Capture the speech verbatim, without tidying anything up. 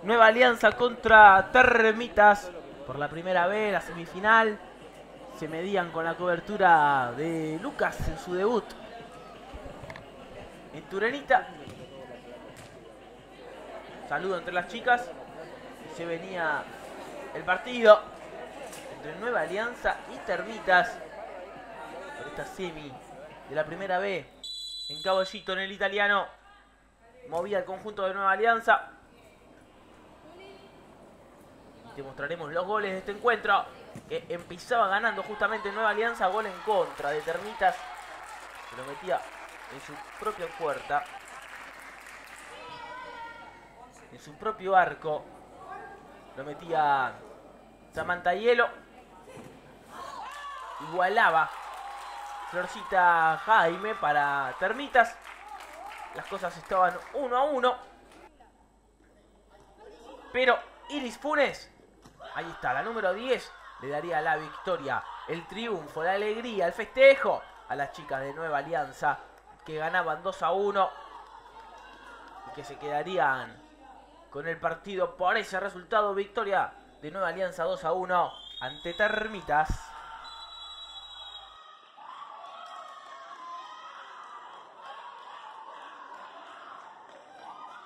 Nueva Alianza contra Termitas. Por la primera vez, la semifinal. Se medían con la cobertura de Lucas en su debut en Turenita. Saludo entre las chicas. Se venía el partido entre Nueva Alianza y Termitas por esta semi de la primera B. En Caballito, en el italiano, movía el conjunto de Nueva Alianza. Y te mostraremos los goles de este encuentro, que empezaba ganando justamente Nueva Alianza. Gol en contra de Termitas, que lo metía en su propia puerta, en su propio arco. Lo metía Samantha Hielo. Igualaba Florcita Jaime para Termitas. Las cosas estaban uno a uno. Pero Iris Funes, ahí está, la número diez, le daría la victoria, el triunfo, la alegría, el festejo a las chicas de Nueva Alianza, que ganaban dos a uno y que se quedarían con el partido por ese resultado. Victoria de Nueva Alianza dos a uno ante Termitas.